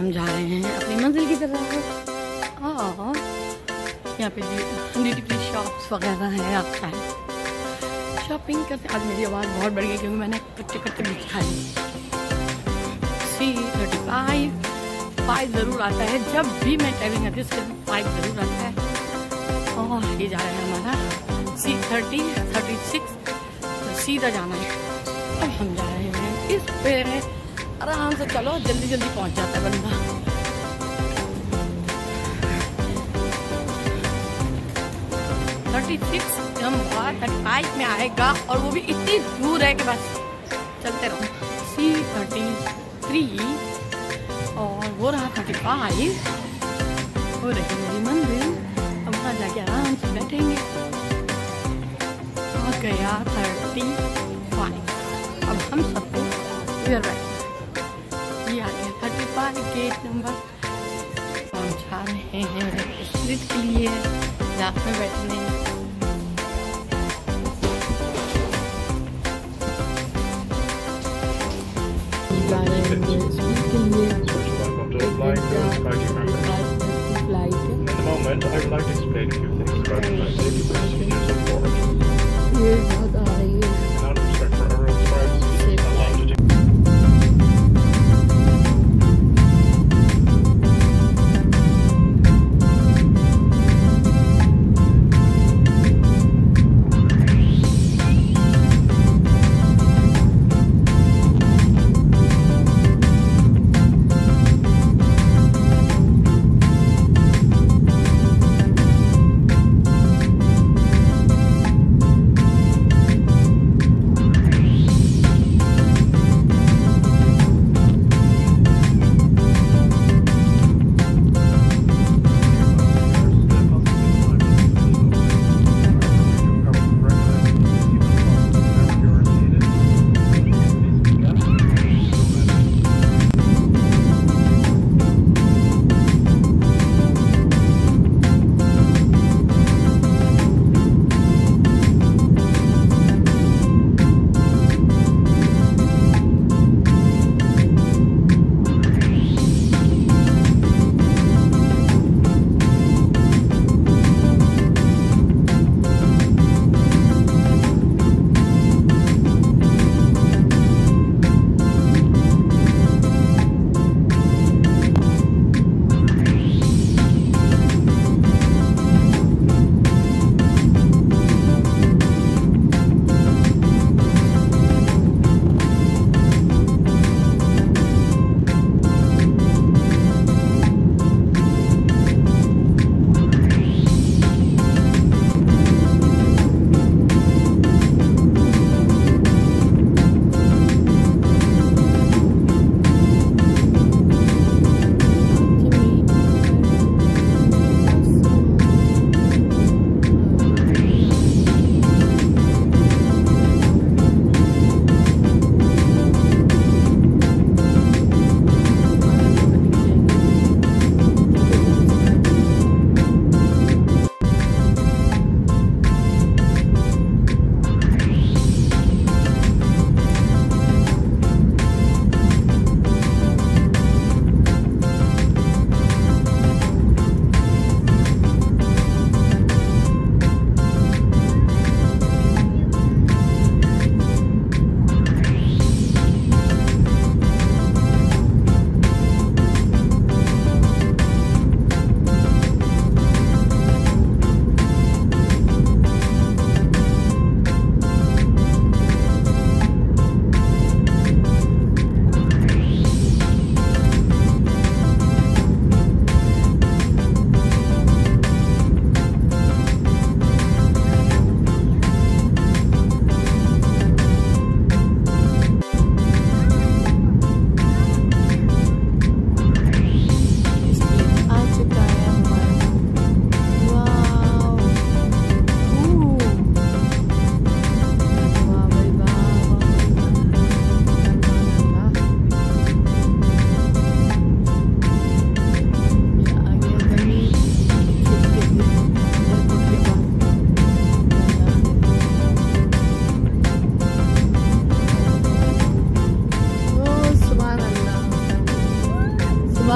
हम जा रहे हैं अपनी मंजिल की तरफ। यहाँ पे ड्यूटी फ्री शॉप्स वगैरह हैं, आप चाहे शॉपिंग करते। आज मेरी आवाज़ बहुत बढ़ गई क्योंकि मैंने कच्चे कच्चे बीच खा ली। 5 ज़रूर आता है जब भी मैं ट्रैवलिंग करती हूँ, सिर्फ 5 ज़रूर आता है। और ये जा रहा है हमारा C36, तो सीधा जाना है। अब हम जा रहे हैं इस पे, आराम से चलो, जल्दी जल्दी पहुँच जाता है बंदा। हम 35 में आएगा और वो भी इतनी दूर है कि बस चलते रहो। C33 और वो रहा 35, हो रही मेरी मंजिल। अब वहाँ जाके आराम से बैठेंगे। आ गया 35। अब हम सबको इधर बैठ, ये आ गया 35 गेट नंबर। हम जा रहे हैं स्प्लिट के लिए, रात में बैठने। I would like to explain a few things about safety procedures on board. ये बहुत आ रही है। Out of respect for everyone's privacy, it's allowed to do.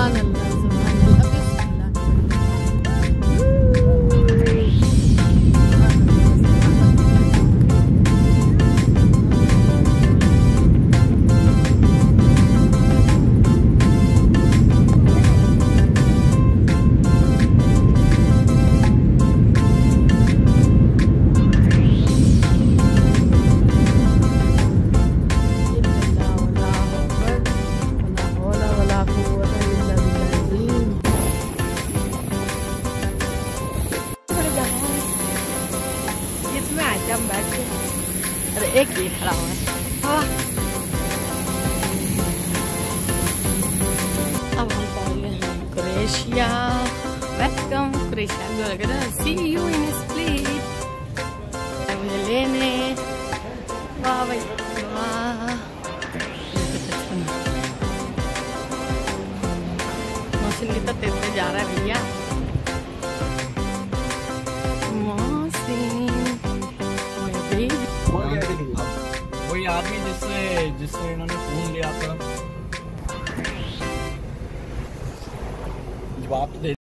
एक ही खड़ा हुआ है। अब हम पहुंच गए हैं Croatia. Welcome Croatia. See you in Split. मुझे लेने वाह भाई वाह। मौसम कितना तेज जा रहा है भैया। वही आदमी जिससे इन्होंने फोन लिया था, जवाब तो दे